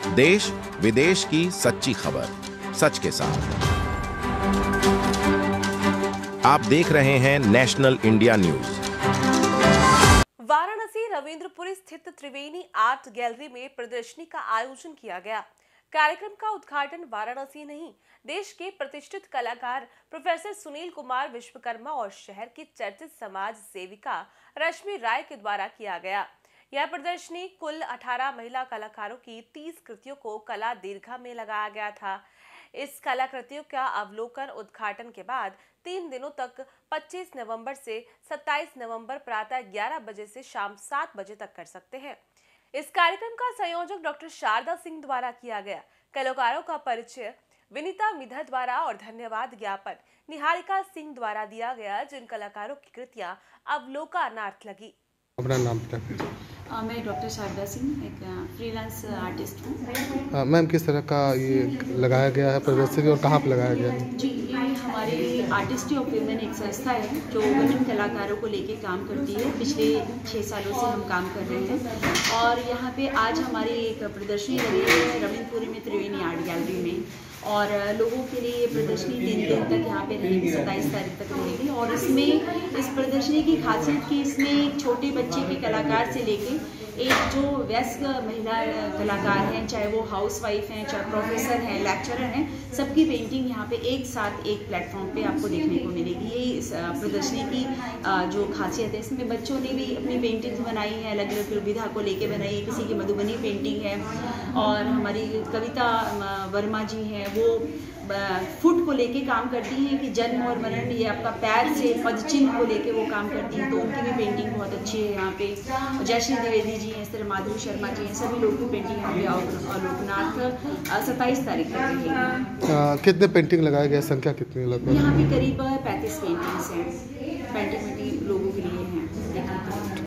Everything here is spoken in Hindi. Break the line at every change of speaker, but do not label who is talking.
देश विदेश की सच्ची खबर सच के साथ। आप देख रहे हैं National India News.
Varanasi Ravindrapuri स्थित त्रिवेणी आर्ट गैलरी में प्रदर्शनी का आयोजन किया गया। कार्यक्रम का उद्घाटन वाराणसी नहीं, देश के प्रतिष्ठित कलाकार प्रोफेसर सुनील कुमार विश्वकर्मा और शहर की चर्चित समाज सेविका रश्मि राय के द्वारा किया गया। यह प्रदर्शनी कुल 18 महिला कलाकारों की 30 कृतियों को कला दीर्घा में लगाया गया था। इस कलाकृतियों का अवलोकन उद्घाटन के बाद 3 दिनों तक 25 नवंबर से 27 नवंबर प्रातः 11 बजे से शाम 7 बजे तक कर सकते हैं। इस कार्यक्रम का संयोजक डॉक्टर शारदा सिंह द्वारा किया गया। कलाकारों का परिचय विनीता मिधा द्वारा और धन्यवाद ज्ञापन निहारिका सिंह द्वारा दिया गया, जिन कलाकारों की कृतियां अवलोकनार्थ लगी।
अपना नाम
मैं डॉक्टर शारदा सिंह, एक फ्रीलांस आर्टिस्ट हूँ।
मैम, किस तरह का ये लगाया गया है प्रदर्शनी और कहाँ पर लगाया गया है?
जी, ये हमारी आर्टिस्ट्री ऑफ वुमेन एक संस्था है जो वुमेन कलाकारों को लेके काम करती है। पिछले 6 सालों से हम काम कर रहे हैं और यहाँ पे आज हमारी एक प्रदर्शनी लगी है रविंद्रपुरी में त्रिवेणी आर्ट गैलरी में, और लोगों के लिए ये प्रदर्शनी 3 दिन तक यहाँ पे रहेगी, 27 तारीख तक रहेगी। और इसमें इस प्रदर्शनी की खासियत कि इसमें एक छोटे बच्चे के कलाकार से लेके एक जो वयस्क महिला कलाकार हैं, चाहे वो हाउसवाइफ हैं, चाहे प्रोफेसर हैं, लेक्चरर हैं, सबकी पेंटिंग यहाँ पे एक साथ एक प्लेटफॉर्म पे आपको देखने को मिलेगी। यही इस प्रदर्शनी की जो खासियत है। इसमें बच्चों ने भी अपनी पेंटिंग्स बनाई हैं, अलग अलग विधा को लेके बनाई, किसी की मधुबनी पेंटिंग है, और हमारी कविता वर्मा जी हैं, वो फुट को लेके काम करती हैं कि जन्म और मरण, ये आपका पैर से पदचिन्ह को लेके वो काम करती हैं, तो उनकी भी पेंटिंग बहुत अच्छी है यहाँ पे। जयश्री द्विवेदी जी हैं, इस तरह माधुरी शर्मा जी हैं, सभी लोगों की पेंटिंग यहाँ पे अवलोकनार्थ 27 तारीख तक रहेगी।
कितने पेंटिंग लगाए गए, संख्या कितनी लगभग?
यहाँ पे करीब 35 पेंटिंग्स हैं, पेंटिंग लोगों के लिए हैं।